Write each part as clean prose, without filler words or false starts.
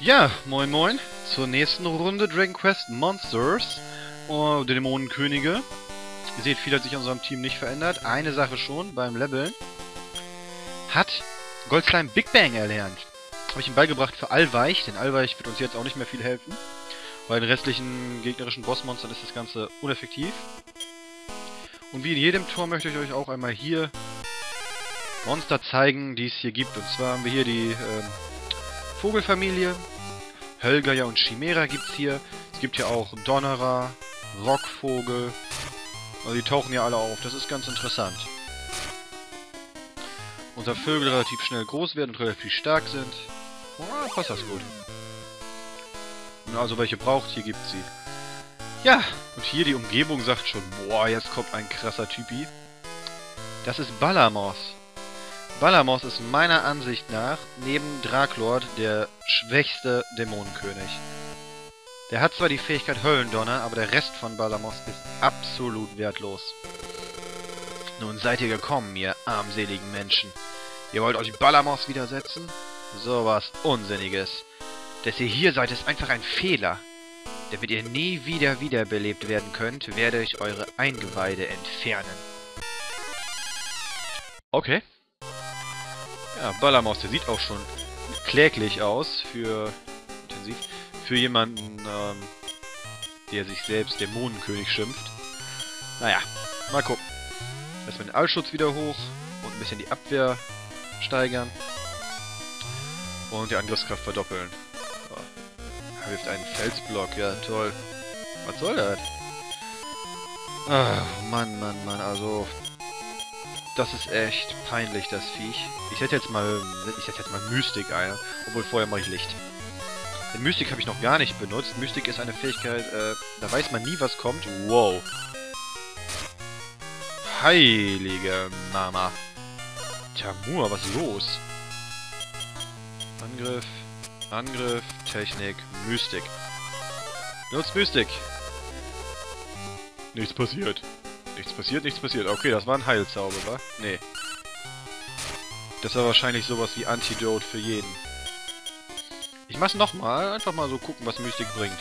Ja, moin moin, zur nächsten Runde Dragon Quest Monsters, der Dämonenkönige. Ihr seht, viel hat sich an unserem Team nicht verändert. Eine Sache schon, beim Leveln. Hat Goldslime Big Bang erlernt. Habe ich ihm beigebracht für Allweich, denn Allweich wird uns jetzt auch nicht mehr viel helfen. Bei den restlichen gegnerischen Bossmonstern ist das Ganze uneffektiv. Und wie in jedem Tor möchte ich euch auch einmal hier Monster zeigen, die es hier gibt. Und zwar haben wir hier die Vogelfamilie. Hölgeier und Chimera gibt's hier. Es gibt hier auch Donnerer, Rockvogel. Also die tauchen ja alle auf. Das ist ganz interessant. Unser Vögel relativ schnell groß werden und relativ stark sind. Passt das gut. Also welche braucht, hier gibt's sie. Ja, und hier die Umgebung sagt schon, boah, jetzt kommt ein krasser Typi. Das ist Balamos. Balamos ist meiner Ansicht nach, neben Draklord, der schwächste Dämonenkönig. Der hat zwar die Fähigkeit Höllendonner, aber der Rest von Balamos ist absolut wertlos. Nun seid ihr gekommen, ihr armseligen Menschen. Ihr wollt euch Balamos widersetzen? Sowas Unsinniges. Dass ihr hier seid, ist einfach ein Fehler. Damit ihr nie wieder wiederbelebt werden könnt, werde ich eure Eingeweide entfernen. Okay. Ja, Balamos, der sieht auch schon kläglich aus für jemanden, der sich selbst Dämonenkönig schimpft. Naja, mal gucken. Erstmal den Allschutz wieder hoch und ein bisschen die Abwehr steigern. Und die Angriffskraft verdoppeln. So. Er wirft einen Felsblock, ja toll. Was soll das? Ach, Mann, also... Das ist echt peinlich, das Viech. Ich setze jetzt mal Mystik ein, obwohl vorher mache ich Licht. Den Mystik habe ich noch gar nicht benutzt. Mystik ist eine Fähigkeit, da weiß man nie, was kommt. Wow. Heilige Mama. Tamur, was ist los? Angriff, Technik, Mystik. Benutzt Mystik. Nichts passiert. Nichts passiert. Okay, das war ein Heilzauber, wa? Nee. Das war wahrscheinlich sowas wie Antidote für jeden. Ich mach's nochmal. Einfach mal so gucken, was Mystik bringt.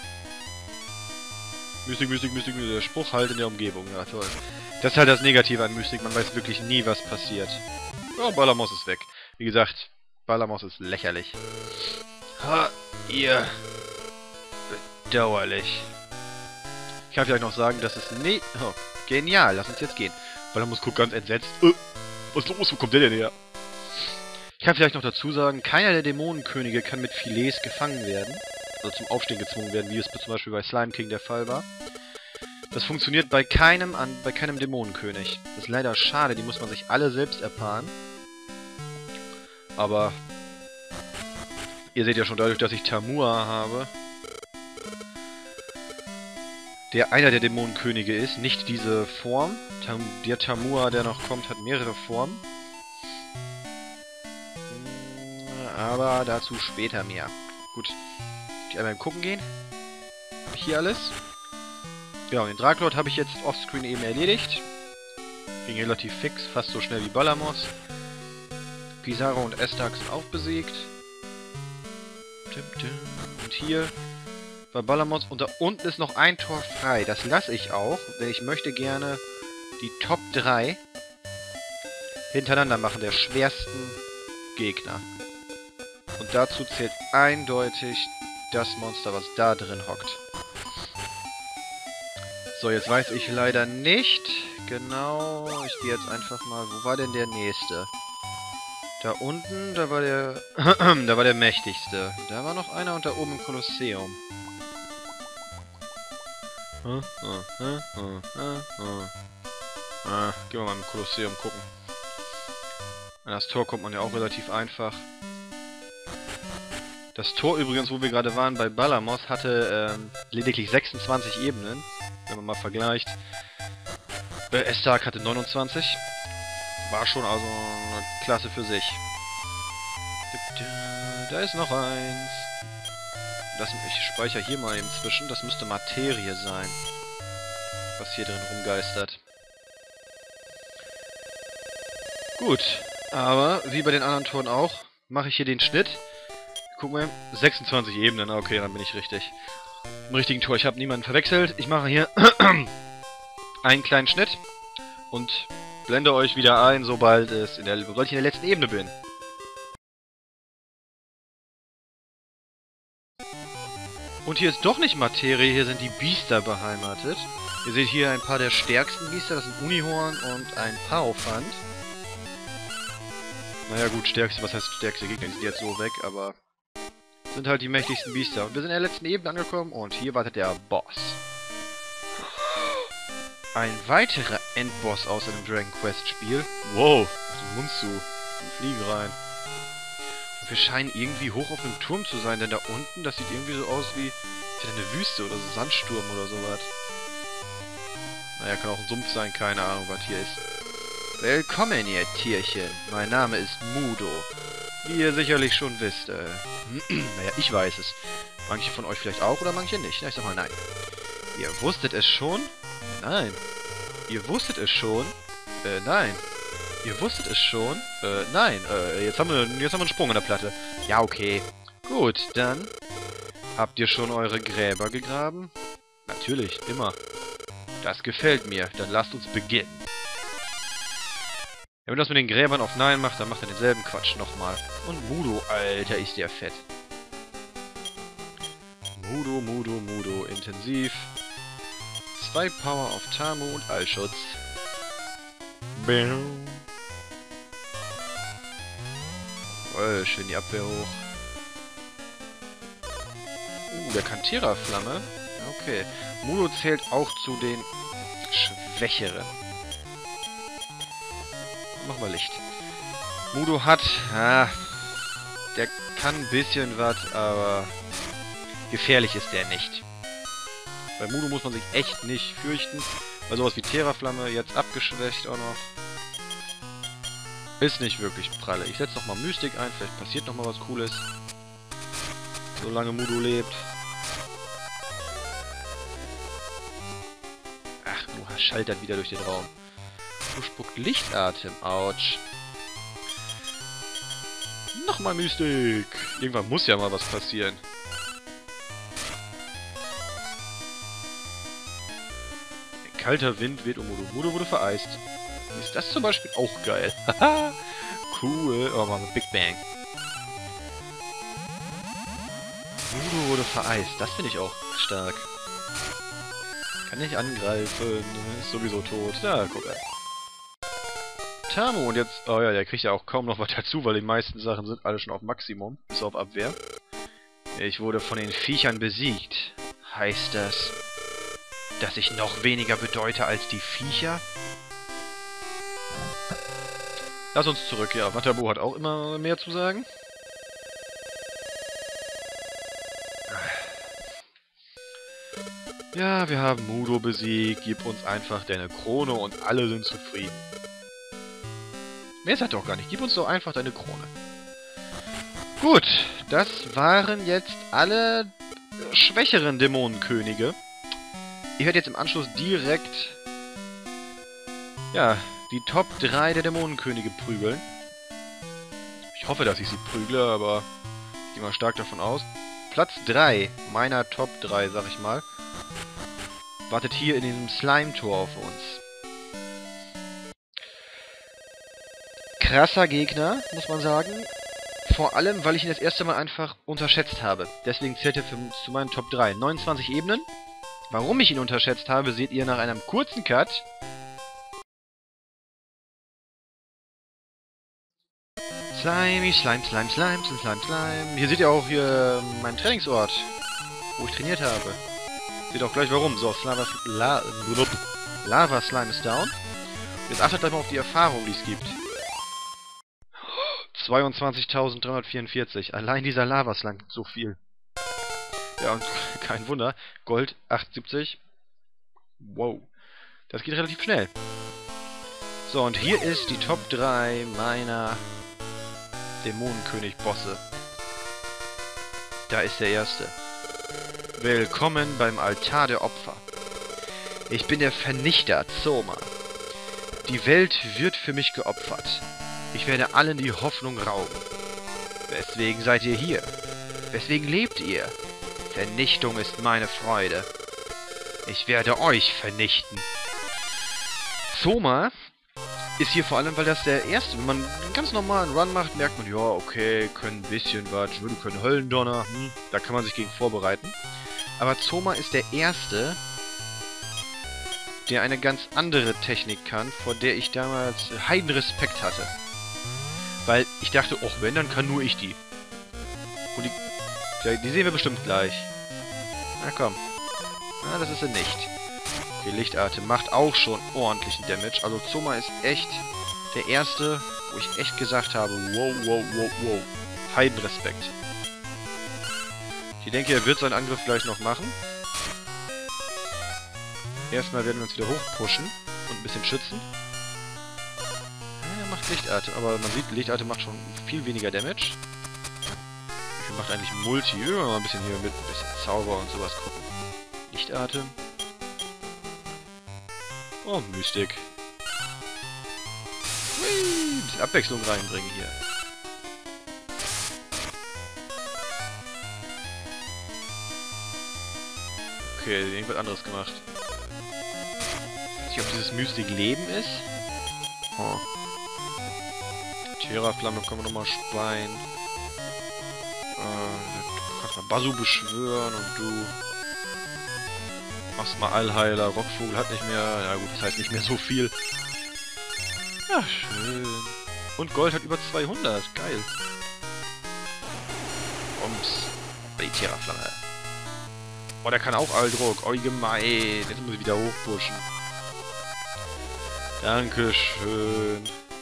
Mystik. Der Spruch halt in der Umgebung. Ja, toll. Das ist halt das Negative an Mystik. Man weiß wirklich nie, was passiert. Oh, Balamos ist weg. Wie gesagt, Balamos ist lächerlich. Ha, ihr... Bedauerlich. Ich kann vielleicht noch sagen, dass es nie... Oh, genial, lass uns jetzt gehen. Balamos guckt ganz entsetzt. Was ist los? Wo kommt der denn her? Ich kann vielleicht noch dazu sagen, keiner der Dämonenkönige kann mit Filets gefangen werden. Also zum Aufstehen gezwungen werden, wie es zum Beispiel bei Slime King der Fall war. Das funktioniert bei keinem Dämonenkönig. Das ist leider schade, die muss man sich alle selbst erpaaren. Aber... Ihr seht ja schon dadurch, dass ich Tamua habe... der einer der Dämonenkönige ist, nicht diese Form. Der Tamua, der noch kommt, hat mehrere Formen. Aber dazu später mehr. Gut. Ich einmal gucken gehen. Hab ich hier alles? Ja, und den Draklord habe ich jetzt offscreen eben erledigt. Ging relativ fix, fast so schnell wie Balamos. Pizarro und Estak sind auch besiegt. Und hier war Balamos und da unten ist noch ein Tor frei. Das lasse ich auch, denn ich möchte gerne die Top 3 hintereinander machen, der schwersten Gegner. Und dazu zählt eindeutig das Monster, was da drin hockt. So, jetzt weiß ich leider nicht genau. Ich gehe jetzt einfach mal... Wo war denn der nächste? Da unten, da war der... da war der mächtigste. Da war noch einer und da oben im Kolosseum. Gehen wir mal im Kolosseum gucken. An das Tor kommt man ja auch relativ einfach. Das Tor übrigens, wo wir gerade waren, bei Balamos, hatte lediglich 26 Ebenen. Wenn man mal vergleicht. Estak hatte 29. War schon also eine Klasse für sich. Da ist noch eins. Ich speichere hier mal eben zwischen. Das müsste Materie sein. Was hier drin rumgeistert. Gut. Aber, wie bei den anderen Toren auch, mache ich hier den Schnitt. Guck mal, 26 Ebenen. Okay, dann bin ich richtig. Im richtigen Tor. Ich habe niemanden verwechselt. Ich mache hier einen kleinen Schnitt und blende euch wieder ein, sobald ich in der letzten Ebene bin. Und hier ist doch nicht Materie, hier sind die Biester beheimatet. Ihr seht hier ein paar der stärksten Biester, das sind Unihorn und ein Paraphant. Naja gut, stärkste, was heißt stärkste Gegner, die sind jetzt so weg, aber sind halt die mächtigsten Biester. Und wir sind in der letzten Ebene angekommen und hier wartet der Boss. Ein weiterer Endboss aus einem Dragon Quest Spiel. Wow, den Mund zu. Die fliegen rein. Und wir scheinen irgendwie hoch auf einem Turm zu sein, denn da unten, das sieht irgendwie so aus wie eine Wüste oder so Sandsturm oder sowas. Naja, kann auch ein Sumpf sein, keine Ahnung, was hier ist. Willkommen, ihr Tierchen. Mein Name ist Mudo. Wie ihr sicherlich schon wisst, naja, ich weiß es. Manche von euch vielleicht auch oder manche nicht. Na, ich sag mal nein. Ihr wusstet es schon? Nein. Ihr wusstet es schon? Nein. Ihr wusstet es schon? Nein. Jetzt haben wir einen Sprung in der Platte. Ja, okay. Gut, dann habt ihr schon eure Gräber gegraben? Natürlich, immer. Das gefällt mir. Dann lasst uns beginnen. Ja, wenn das mit den Gräbern auf Nein macht, dann macht er denselben Quatsch nochmal. Und Mudo, Alter, ist der fett. Mudo, Mudo, Mudo, intensiv. 2 Power auf Tamu und Allschutz. Bäm. Oh, schön die Abwehr hoch. Der Cantera-Flamme. Okay. Mudo zählt auch zu den Schwächeren. Machen wir Licht. Mudo hat... der kann ein bisschen was, aber... gefährlich ist der nicht. Bei Mudo muss man sich echt nicht fürchten. Weil sowas wie Terraflamme, jetzt abgeschwächt auch noch. Ist nicht wirklich pralle. Ich setze nochmal Mystik ein, vielleicht passiert nochmal was Cooles. Solange Mudo lebt. Ach, du schaltert wieder durch den Raum. Du spuckt Lichtatem. Autsch. Nochmal Mystik. Irgendwann muss ja mal was passieren. Kalter Wind weht um Mudo. Mudo wurde vereist. Ist das zum Beispiel auch geil? Haha, cool. Oh Mann, Big Bang. Mudo wurde vereist. Das finde ich auch stark. Kann nicht angreifen. Ist sowieso tot. Na, guck mal. Tamu und jetzt... Oh ja, der kriegt ja auch kaum noch was dazu, weil die meisten Sachen sind alle schon auf Maximum. Bis auf Abwehr. Ich wurde von den Viechern besiegt. Heißt das... dass ich noch weniger bedeute als die Viecher? Lass uns zurück, ja. Watabu hat auch immer mehr zu sagen. Ja, wir haben Mudo besiegt. Gib uns einfach deine Krone und alle sind zufrieden. Mehr ist das doch gar nicht. Gib uns doch einfach deine Krone. Gut, das waren jetzt alle schwächeren Dämonenkönige. Ich werde jetzt im Anschluss direkt, ja, die Top 3 der Dämonenkönige prügeln. Ich hoffe, dass ich sie prügle, aber ich gehe mal stark davon aus. Platz 3 meiner Top 3, sag ich mal, wartet hier in diesem Slime-Tor auf uns. Krasser Gegner, muss man sagen. Vor allem, weil ich ihn das erste Mal einfach unterschätzt habe. Deswegen zählt er zu meinen Top 3. 29 Ebenen. Warum ich ihn unterschätzt habe, seht ihr nach einem kurzen Cut. Slimy, Slime, Slime, Slime, Slime, Slime. Hier seht ihr auch hier meinen Trainingsort, wo ich trainiert habe. Seht auch gleich warum. So, Lava Slime ist down. Jetzt achtet gleich mal auf die Erfahrung, die es gibt. 22.344. Allein dieser Lava Slime gibt so viel. Ja, und kein Wunder. Gold 78. Wow. Das geht relativ schnell. So, und hier ist die Top 3 meiner Dämonenkönig-Bosse. Da ist der erste. Willkommen beim Altar der Opfer. Ich bin der Vernichter, Zoma. Die Welt wird für mich geopfert. Ich werde allen die Hoffnung rauben. Weswegen seid ihr hier? Weswegen lebt ihr? Vernichtung ist meine Freude. Ich werde euch vernichten. Zoma ist hier vor allem, weil das der erste, wenn man einen ganz normalen Run macht, merkt man, ja, okay, können ein bisschen was, wir können Höllendonner, da kann man sich gegen vorbereiten. Aber Zoma ist der erste, der eine ganz andere Technik kann, vor der ich damals Heidenrespekt hatte. Weil ich dachte, och, wenn, dann kann nur ich die. Und die sehen wir bestimmt gleich. Na komm. Na, das ist sie nicht. Die Lichtatem macht auch schon ordentlichen Damage. Also Zoma ist echt der erste, wo ich echt gesagt habe, wow, wow, wow, wow. Heidenrespekt. Ich denke, er wird seinen Angriff gleich noch machen. Erstmal werden wir uns wieder hochpushen und ein bisschen schützen. Ja, er macht Lichtatem, aber man sieht, Lichtatem macht schon viel weniger Damage. Wie viel macht eigentlich Multi? Wir mal ein bisschen hier mit ein bisschen Zauber und sowas gucken. Lichtatem. Oh, Mystik. Hui, ein bisschen Abwechslung reinbringen hier. Okay, irgendwas anderes gemacht. Ich weiß nicht, ob dieses Mystik Leben ist. Oh. Terraflamme können wir nochmal speien. Du kannst mal Basu beschwören und du machst mal Allheiler. Rockvogel hat nicht mehr. Ja gut, das heißt nicht mehr so viel. Ja, schön. Und Gold hat über 200. Geil. Bums. Die Terraflamme. Oh, der kann auch Alldruck. Oh, gemein. Jetzt muss ich wieder hochpushen. Dankeschön.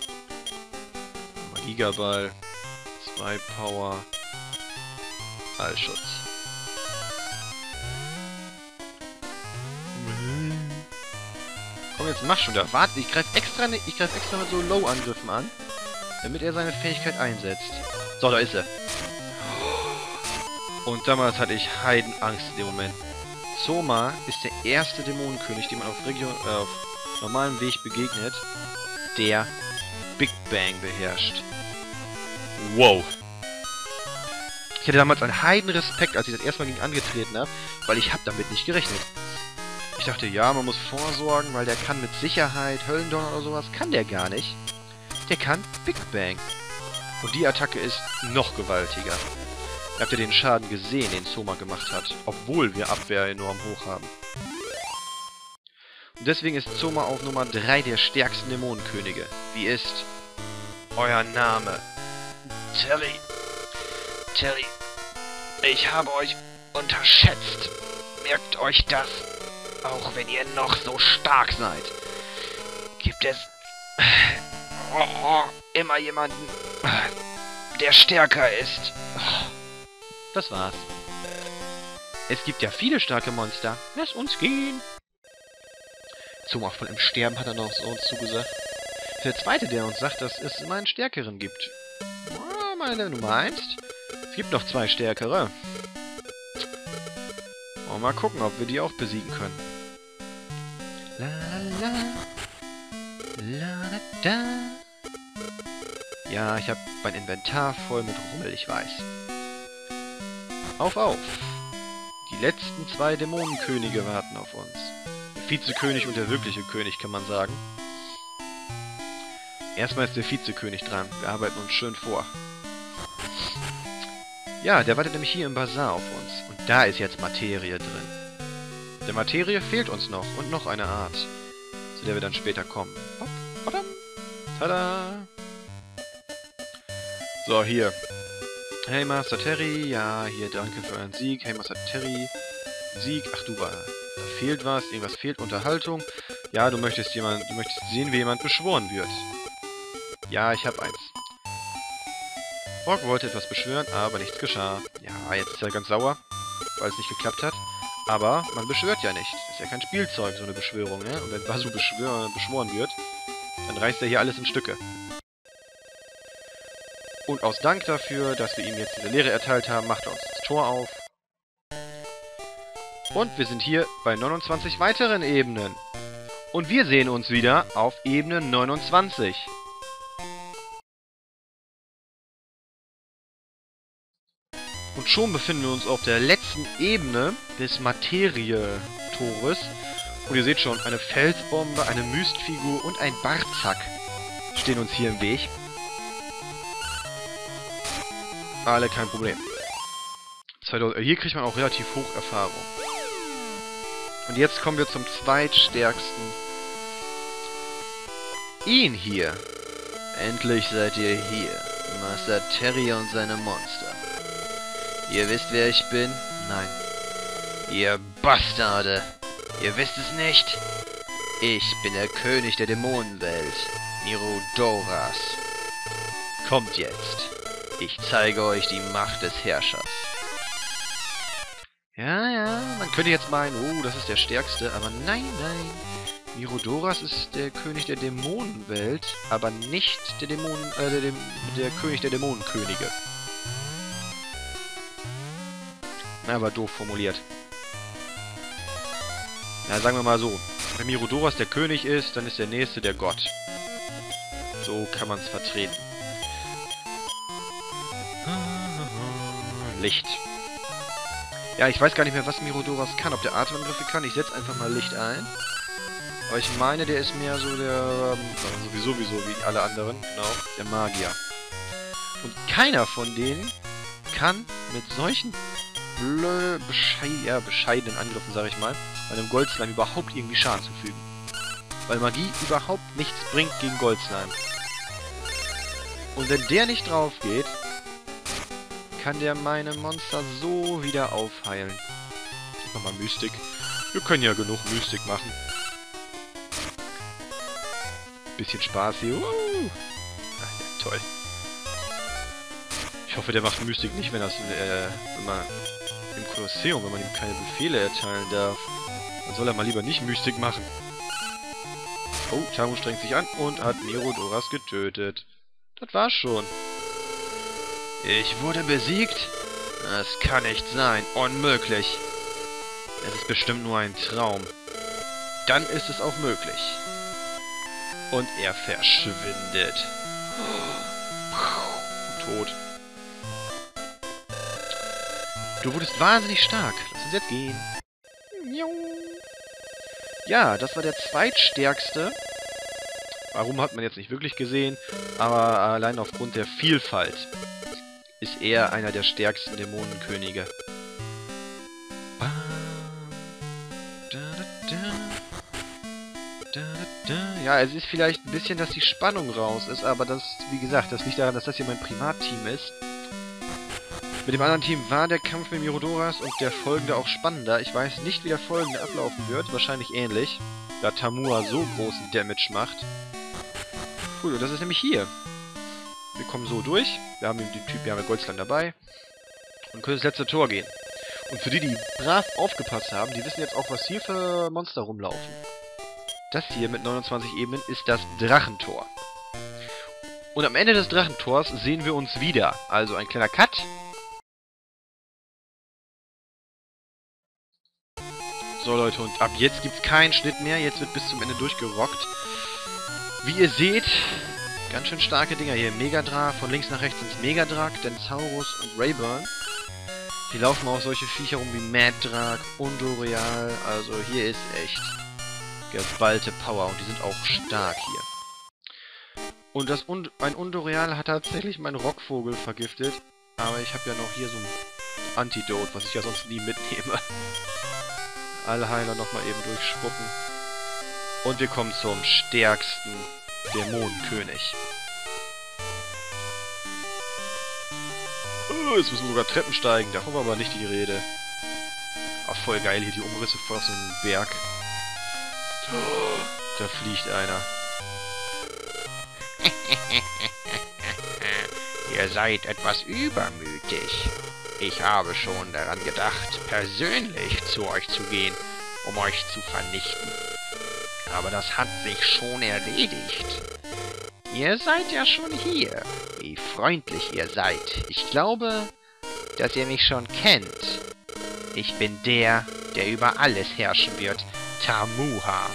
Magigaball. 2 Power. Allschutz. Komm, jetzt mach schon da. Warte, ich greife extra mit so Low-Angriffen an, damit er seine Fähigkeit einsetzt. So, da ist er. Und damals hatte ich Heidenangst in dem Moment. Zoma ist der erste Dämonenkönig, dem man auf normalem Weg begegnet, der Big Bang beherrscht. Wow. Ich hatte damals einen Heidenrespekt, als ich das erste Mal gegen angetreten habe, weil ich habe damit nicht gerechnet. Ich dachte, ja, man muss vorsorgen, weil der kann mit Sicherheit Höllendonner oder sowas. Kann der gar nicht. Der kann Big Bang. Und die Attacke ist noch gewaltiger. Habt ihr den Schaden gesehen, den Zoma gemacht hat, obwohl wir Abwehr enorm hoch haben. Und deswegen ist Zoma auf Nummer 3 der stärksten Dämonenkönige. Wie ist euer Name? Terry. Terry, ich habe euch unterschätzt. Merkt euch das. Auch wenn ihr noch so stark seid, gibt es immer jemanden, der stärker ist. Das war's. Es gibt ja viele starke Monster. Lass uns gehen. Zoma voll im Sterben hat er noch uns zugesagt. Der zweite, der uns sagt, dass es immer einen stärkeren gibt. Oh, meine Nummer 1. Es gibt noch 2 stärkere. Und mal gucken, ob wir die auch besiegen können. La la la la da. Ja, ich habe mein Inventar voll mit Rummel, ich weiß. Auf, auf! Die letzten 2 Dämonenkönige warten auf uns. Der Vizekönig und der wirkliche König, kann man sagen. Erstmal ist der Vizekönig dran. Wir arbeiten uns schön vor. Ja, der wartet nämlich hier im Bazar auf uns. Und da ist jetzt Materie drin. Der Materie fehlt uns noch. Und noch eine Art, zu der wir dann später kommen. Hopp, badam, tada! So, hier. Hey Master Terry, ja, hier, danke für euren Sieg. Hey Master Terry, Sieg. Ach du, da fehlt was, irgendwas fehlt, Unterhaltung. Ja, du möchtest sehen, wie jemand beschworen wird. Ja, ich habe eins. Borg wollte etwas beschwören, aber nichts geschah. Ja, jetzt ist er ganz sauer, weil es nicht geklappt hat. Aber man beschwört ja nicht. Das ist ja kein Spielzeug, so eine Beschwörung, ne? Und wenn Basu beschworen wird, dann reißt er hier alles in Stücke. Und aus Dank dafür, dass wir ihm jetzt diese Lehre erteilt haben, macht er uns das Tor auf. Und wir sind hier bei 29 weiteren Ebenen. Und wir sehen uns wieder auf Ebene 29. Und Und schon befinden wir uns auf der letzten Ebene des Materie-Tores. Und ihr seht schon, eine Felsbombe, eine Mystfigur und ein Barzack stehen uns hier im Weg. Alle kein Problem. Hier kriegt man auch relativ hoch Erfahrung. Und jetzt kommen wir zum zweitstärksten. Ihn hier. Endlich seid ihr hier. Master Terry und seine Monster. Ihr wisst, wer ich bin? Nein. Ihr Bastarde. Ihr wisst es nicht? Ich bin der König der Dämonenwelt. Mirodoras. Kommt jetzt. Ich zeige euch die Macht des Herrschers. Ja, man könnte jetzt meinen, oh, das ist der Stärkste, aber nein. Mirodoras ist der König der Dämonenwelt, aber nicht der der König der Dämonenkönige. Aber doof formuliert. Ja, sagen wir mal so. Wenn Mirodoras der König ist, dann ist der Nächste der Gott. So kann man es vertreten. Licht. Ja, ich weiß gar nicht mehr, was Mirodoras kann. Ob der Atemangriffe kann. Ich setze einfach mal Licht ein. Aber ich meine, der ist mehr so der... sowieso wie alle anderen. Genau, der Magier. Und keiner von denen kann mit solchen bescheidenen Angriffen, sage ich mal, einem Goldslime überhaupt irgendwie Schaden zufügen. Weil Magie überhaupt nichts bringt gegen Goldslime. Und wenn der nicht drauf geht, kann der meine Monster so wieder aufheilen. Ich mach mal Mystik. Wir können ja genug Mystik machen. Bisschen Spaß hier. Ach ja, toll. Ich hoffe, der macht Mystik nicht, wenn man im Kolosseum, wenn man ihm keine Befehle erteilen darf. Dann soll er mal lieber nicht Mystik machen. Oh, Tamu strengt sich an und hat Mirodoras getötet. Das war's schon. Ich wurde besiegt? Das kann nicht sein. Unmöglich. Es ist bestimmt nur ein Traum. Dann ist es auch möglich. Und er verschwindet. Tot. Du wurdest wahnsinnig stark. Lass uns jetzt gehen. Ja, das war der zweitstärkste. Warum hat man jetzt nicht wirklich gesehen? Aber allein aufgrund der Vielfalt ist er einer der stärksten Dämonenkönige. Ja, es ist vielleicht ein bisschen, dass die Spannung raus ist, aber das, wie gesagt, das liegt daran, dass das hier mein Privatteam ist. Mit dem anderen Team war der Kampf mit Mirodoras und der folgende auch spannender. Ich weiß nicht, wie der folgende ablaufen wird. Wahrscheinlich ähnlich, da Tamua so großen Damage macht. Cool, und das ist nämlich hier. Wir kommen so durch. Wir haben den Typ, wir haben Goldslime dabei. Und können ins letzte Tor gehen. Und für die, die brav aufgepasst haben, die wissen jetzt auch, was hier für Monster rumlaufen. Das hier mit 29 Ebenen ist das Drachentor. Und am Ende des Drachentors sehen wir uns wieder. Also ein kleiner Cut. So Leute, und ab jetzt gibt es keinen Schnitt mehr. Jetzt wird bis zum Ende durchgerockt. Wie ihr seht, ganz schön starke Dinger hier. Megadra, von links nach rechts ins Megadrak, Densaurus und Rayburn. Hier laufen auch solche Viecher rum wie Maddrak, Undoreal. Also hier ist echt geballte Power und die sind auch stark hier. Und ein Undoreal hat tatsächlich meinen Rockvogel vergiftet. Aber ich habe ja noch hier so ein Antidot, was ich ja sonst nie mitnehme. Alle Heiler nochmal eben durchspucken. Und wir kommen zum stärksten Dämonenkönig. Oh, jetzt müssen wir sogar Treppen steigen. Davon war aber nicht die Rede. Ach, voll geil hier, die Umrisse voll aus dem Berg. Oh, da fliegt einer. Ihr seid etwas übermütig. Ich habe schon daran gedacht, persönlich zu euch zu gehen, um euch zu vernichten. Aber das hat sich schon erledigt. Ihr seid ja schon hier. Wie freundlich ihr seid. Ich glaube, dass ihr mich schon kennt. Ich bin der, der über alles herrschen wird. Tamuha.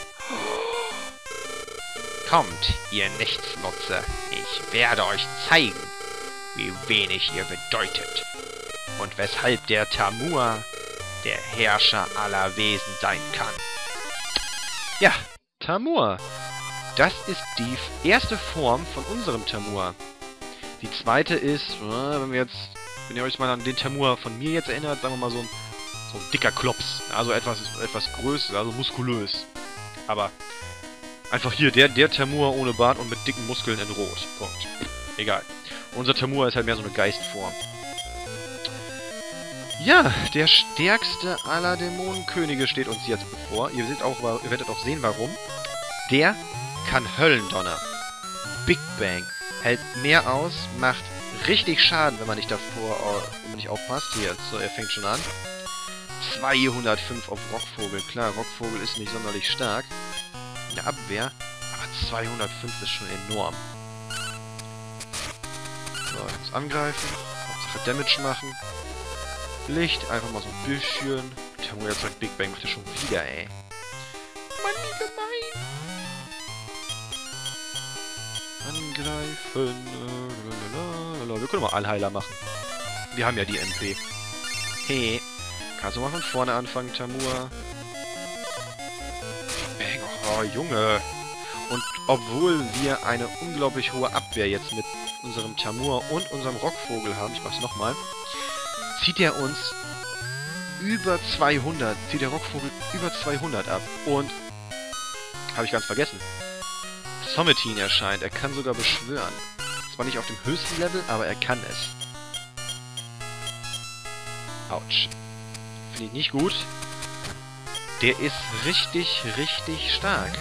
Kommt, ihr Nichtsnutze. Ich werde euch zeigen, wie wenig ihr bedeutet. und weshalb der Tamur der Herrscher aller Wesen sein kann. Ja, Tamur. Das ist die erste Form von unserem Tamur. Die zweite ist, wenn ihr euch mal an den Tamur von mir jetzt erinnert, sagen wir mal so ein dicker Klops. Also etwas größer, also muskulös. Aber einfach hier, der Tamur ohne Bart und mit dicken Muskeln in Rot. Punkt. Egal. Unser Tamur ist halt mehr so eine Geistform. Ja, der stärkste aller Dämonenkönige steht uns jetzt bevor. Ihr werdet auch sehen, warum. Der kann Höllendonner. Big Bang. Hält mehr aus, macht richtig Schaden, wenn man nicht aufpasst. Hier, so, er fängt schon an. 205 auf Rockvogel. Klar, Rockvogel ist nicht sonderlich stark in der Abwehr, aber 205 ist schon enorm. So, jetzt angreifen. Hauptsache Damage machen. Licht, einfach mal so ein bisschen. Tamur erzeugt Big Bang, macht er schon wieder, ey. Mann, wie gemein. Angreifen. Wir können mal Allheiler machen. Wir haben ja die MP. Hey. Kannst du mal von vorne anfangen, Tamur? Bang, oh, Junge. Und obwohl wir eine unglaublich hohe Abwehr jetzt mit unserem Tamur und unserem Rockvogel haben, ich mach's nochmal, zieht er uns über 200, zieht der Rockvogel über 200 ab. Und, habe ich ganz vergessen, Sommetin erscheint. Er kann sogar beschwören. Zwar nicht auf dem höchsten Level, aber er kann es. Autsch. Finde ich nicht gut. Der ist richtig, richtig stark.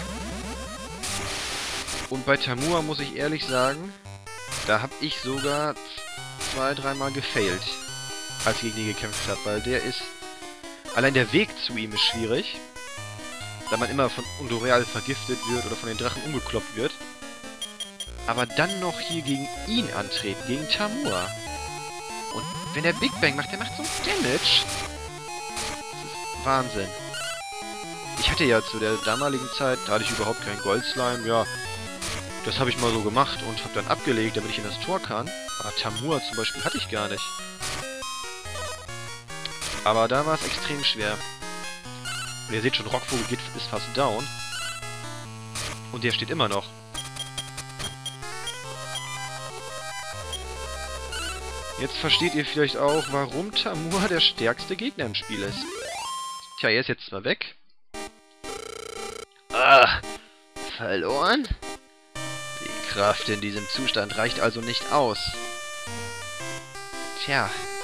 Und bei Tamur muss ich ehrlich sagen, da habe ich sogar 2-3 Mal gefailt, als ich gegen ihn gekämpft habe, weil der ist... Allein der Weg zu ihm ist schwierig, da man immer von Undoreal vergiftet wird oder von den Drachen umgekloppt wird. Aber dann noch hier gegen ihn antreten, gegen Tamur. Und wenn der Big Bang macht, der macht so Damage. Das ist Wahnsinn. Ich hatte ja zu der damaligen Zeit, da hatte ich überhaupt keinen Goldslime, ja. Das habe ich mal so gemacht und habe dann abgelegt, damit ich in das Tor kann. Aber Tamur zum Beispiel hatte ich gar nicht. Aber da war es extrem schwer. Und ihr seht schon, Rockvogel ist fast down. Und der steht immer noch. Jetzt versteht ihr vielleicht auch, warum Tamur der stärkste Gegner im Spiel ist. Tja, er ist jetzt zwar weg. Ah, verloren? Die Kraft in diesem Zustand reicht also nicht aus. Tja.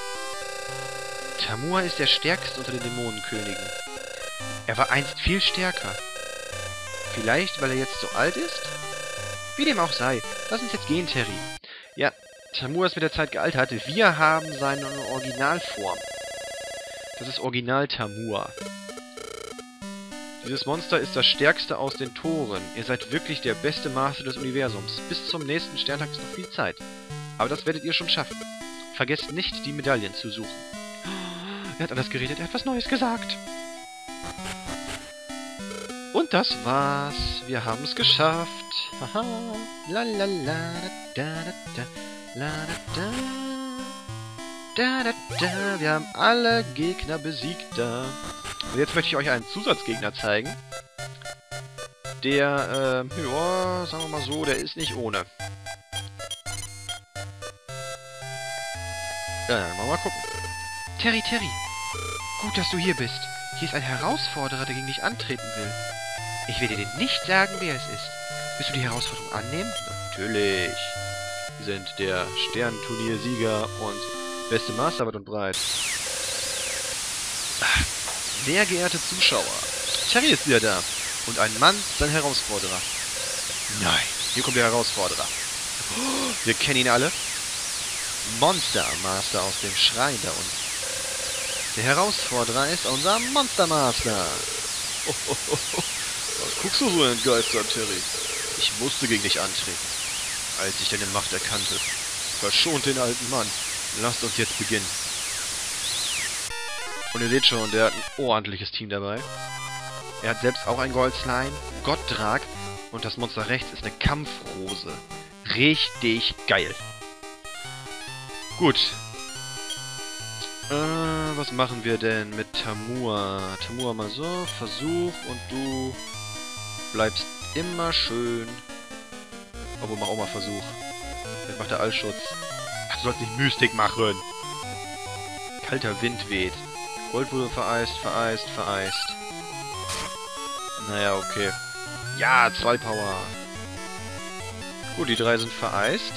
Tamur ist der stärkste unter den Dämonenkönigen. Er war einst viel stärker. Vielleicht, weil er jetzt so alt ist? Wie dem auch sei. Lass uns jetzt gehen, Terry. Ja, Tamur ist mit der Zeit gealtert. Wir haben seine Originalform. Das ist Original Tamur. Dieses Monster ist das stärkste aus den Toren. Ihr seid wirklich der beste Master des Universums. Bis zum nächsten Sterntag ist noch viel Zeit. Aber das werdet ihr schon schaffen. Vergesst nicht, die Medaillen zu suchen. Er hat alles geredet, er hat was Neues gesagt. Und das war's. Wir haben es geschafft. Haha. La la la da da da la da da da da. Wir haben alle Gegner besiegt da. Und jetzt möchte ich euch einen Zusatzgegner zeigen. Der, ja, sagen wir mal so, der ist nicht ohne. Ja, dann mal gucken. Terry, gut, dass du hier bist. Hier ist ein Herausforderer, der gegen dich antreten will. Ich werde dir nicht sagen, wer es ist. Willst du die Herausforderung annehmen? Natürlich. Wir sind der Sternenturniersieger und beste Master weit und breit. Sehr geehrte Zuschauer, Terry ist wieder da. Und ein Mann, sein Herausforderer. Nein, hier kommt der Herausforderer. Wir kennen ihn alle. Monster Master aus dem Schrein da unten. Der Herausforderer ist unser Monster Master. Was guckst du so entgeistert, Terry? Ich musste gegen dich antreten, als ich deine Macht erkannte. Verschont den alten Mann. Lasst uns jetzt beginnen. Und ihr seht schon, der hat ein ordentliches Team dabei. Er hat selbst auch ein Goldslime, Gottdrag und das Monster rechts ist eine Kampfrose. Richtig geil. Gut. Was machen wir denn mit Tamua? Tamua mal so, Versuch und du bleibst immer schön. Obwohl, mach auch mal Versuch. Jetzt macht er Allschutz. Ach, du sollst nicht Mystik machen. Kalter Wind weht. Gold wurde vereist. Naja, okay. Ja, 2 Power. Gut, die 3 sind vereist.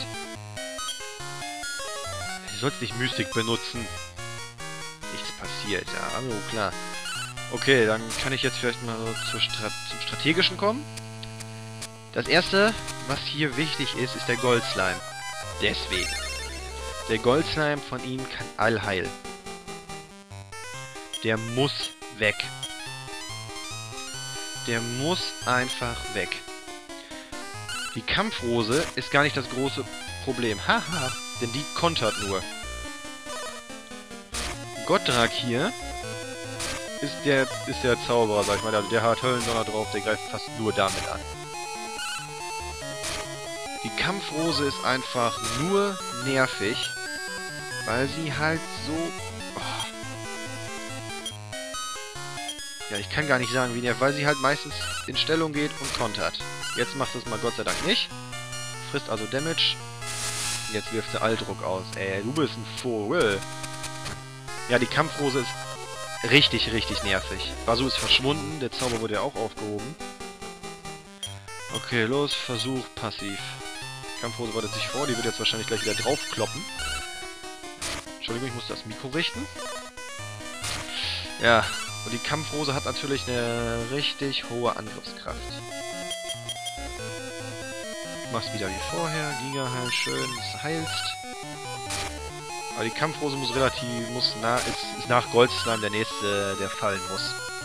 Du sollst nicht Mystik benutzen. Nichts passiert, ja, also klar. Okay, dann kann ich jetzt vielleicht mal so zum Strategischen kommen. Das erste, was hier wichtig ist, ist der Goldslime. Deswegen. Der Goldslime von ihm kann Allheil. Der muss weg. Der muss einfach weg. Die Kampfrose ist gar nicht das große Problem. Haha, denn die kontert nur. Gottrak hier ist der Zauberer, sag ich mal. Also der hat Höllendonner drauf, der greift fast nur damit an. Die Kampfrose ist einfach nur nervig, weil sie halt so... Oh. Ja, ich kann gar nicht sagen, wie nervig, weil sie halt meistens in Stellung geht und kontert. Jetzt macht es mal Gott sei Dank nicht. Frisst also Damage. Jetzt wirft sie Alldruck aus. Ey, du bist ein Vogel. Ja, die Kampfrose ist richtig nervig. Basu ist verschwunden, der Zauber wurde ja auch aufgehoben. Okay, los, Versuch, passiv. Kampfrose wartet sich vor, die wird jetzt wahrscheinlich gleich wieder draufkloppen. Entschuldigung, ich muss das Mikro richten. Ja, und die Kampfrose hat natürlich eine richtig hohe Angriffskraft. Machst wieder wie vorher, Gigaheil, schön, heilst. Aber die Kampfrose muss ist nach Goldslime der nächste, der fallen muss.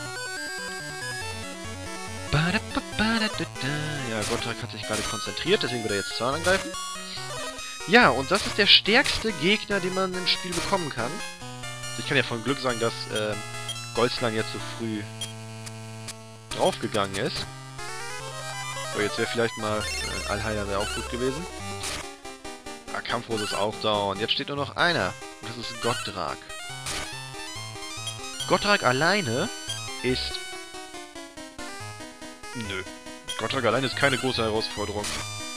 Ja, Gottrak hat sich gerade konzentriert, deswegen wird er jetzt Zahn angreifen. Ja, und das ist der stärkste Gegner, den man im Spiel bekommen kann. Ich kann ja von Glück sagen, dass Goldslime jetzt so früh draufgegangen ist. So, jetzt wäre vielleicht mal ein Allheiler wäre auch gut gewesen. Ah, Kampfrose ist auch down. Jetzt steht nur noch einer. Und das ist Gottrak. Gottrak alleine ist... Nö. Gottrak alleine ist keine große Herausforderung.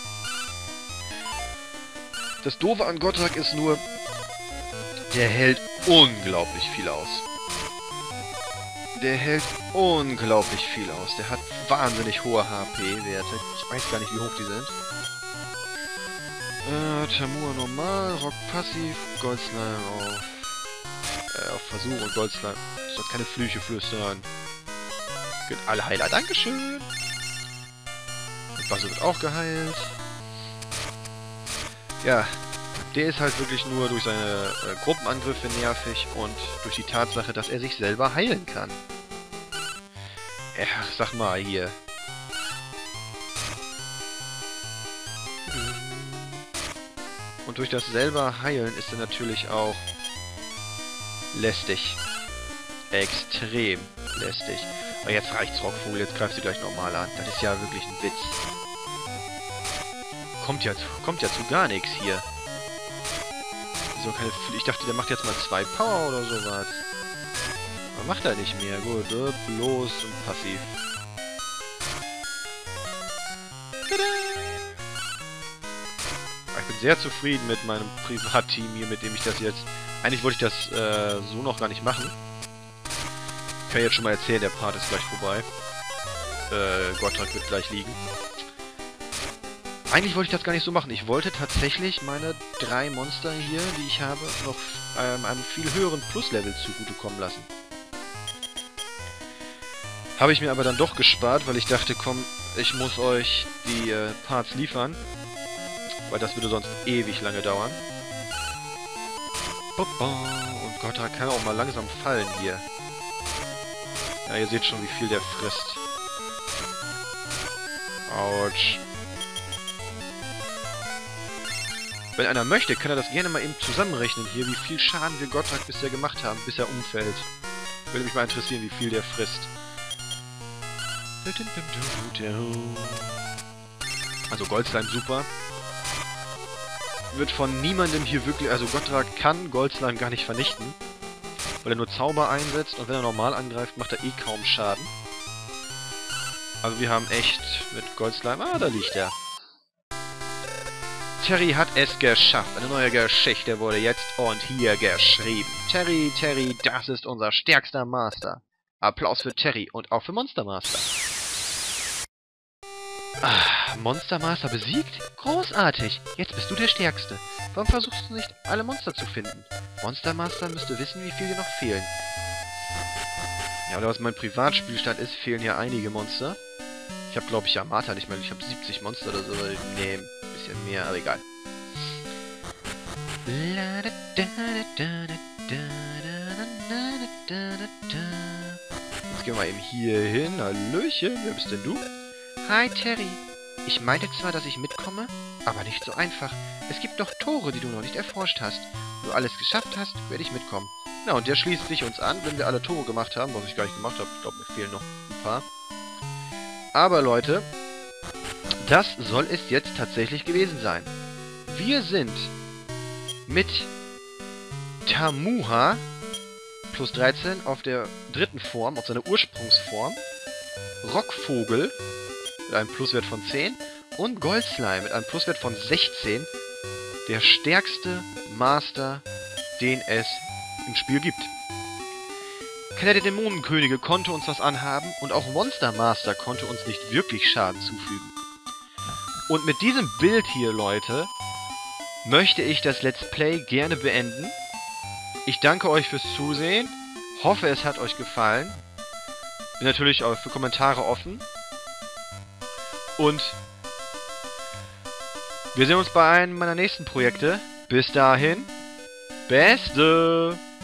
Das Doofe an Gottrak ist nur, der hält unglaublich viel aus. Der hält unglaublich viel aus. Der hat wahnsinnig hohe HP-Werte. Ich weiß gar nicht, wie hoch die sind. Tamua normal, Rock passiv, Goldslime auf Versuch und Goldslime. Du sollst keine Flüche flüstern. Allheiler, dankeschön. Und Basu wird auch geheilt. Ja, der ist halt wirklich nur durch seine Gruppenangriffe nervig und durch die Tatsache, dass er sich selber heilen kann. Ach, sag mal hier. Und durch das selber heilen ist er natürlich auch lästig. Extrem lästig. Aber jetzt reicht's, Rockvogel, jetzt greifst du gleich nochmal an. Das ist ja wirklich ein Witz. Kommt ja zu gar nichts hier. So, ich dachte, der macht jetzt mal 2 Power oder sowas. Aber macht er nicht mehr. Gut, bloß und passiv. Tada! Ich bin sehr zufrieden mit meinem Privatteam hier, mit dem ich das jetzt... Eigentlich wollte ich das so noch gar nicht machen. Ich kann jetzt schon mal erzählen, der Part ist gleich vorbei. Gottrak wird gleich liegen. Eigentlich wollte ich das gar nicht so machen. Ich wollte tatsächlich meine 3 Monster hier, die ich habe, noch einem viel höheren Plus-Level zugutekommen lassen. Habe ich mir aber dann doch gespart, weil ich dachte, komm, ich muss euch die Parts liefern. Weil das würde sonst ewig lange dauern. Und Gottrak kann auch mal langsam fallen hier. Ja, ihr seht schon, wie viel der frisst. Autsch. Wenn einer möchte, kann er das gerne mal eben zusammenrechnen hier, wie viel Schaden wir Gottrak bisher gemacht haben, bis er umfällt. Würde mich mal interessieren, wie viel der frisst. Also Goldslime super. Wird von niemandem hier wirklich... Also Gottrak kann Goldslime gar nicht vernichten. weil er nur Zauber einsetzt und wenn er normal angreift, macht er eh kaum Schaden. Also wir haben echt mit Goldslime... Ah, da liegt er. Terry hat es geschafft. Eine neue Geschichte wurde jetzt und hier geschrieben. Terry, das ist unser stärkster Master. Applaus für Terry und auch für Monster Master. Ah, Monster Master besiegt? Großartig! Jetzt bist du der Stärkste. Warum versuchst du nicht, alle Monster zu finden? Monster Master müsste wissen, wie viel dir noch fehlen. Ja, oder was mein Privatspielstand ist, fehlen hier einige Monster. Ich habe, glaube ich, Amata nicht mehr. Ich habe 70 Monster oder so. Nee, ein bisschen mehr, aber egal. Jetzt gehen wir mal eben hier hin. Hallöchen, wer bist denn du? Hi, Terry. Ich meinte zwar, dass ich mitkomme, aber nicht so einfach. Es gibt noch Tore, die du noch nicht erforscht hast. Wenn du alles geschafft hast, werde ich mitkommen. Na, und der schließt sich uns an, wenn wir alle Tore gemacht haben, was ich gar nicht gemacht habe. Ich glaube, mir fehlen noch ein paar. Aber Leute, das soll es jetzt tatsächlich gewesen sein. Wir sind mit Tamuha plus 13 auf der dritten Form, auf seiner Ursprungsform, Rockvogel mit einem Pluswert von 10 und Goldslime mit einem Pluswert von 16 der stärkste Master, den es im Spiel gibt. Keiner der Dämonenkönige konnte uns was anhaben und auch Monster Master konnte uns nicht wirklich Schaden zufügen. Und mit diesem Bild hier, Leute, möchte ich das Let's Play gerne beenden. Ich danke euch fürs Zusehen, hoffe es hat euch gefallen. Bin natürlich auch für Kommentare offen. Und wir sehen uns bei einem meiner nächsten Projekte. Bis dahin, Beste!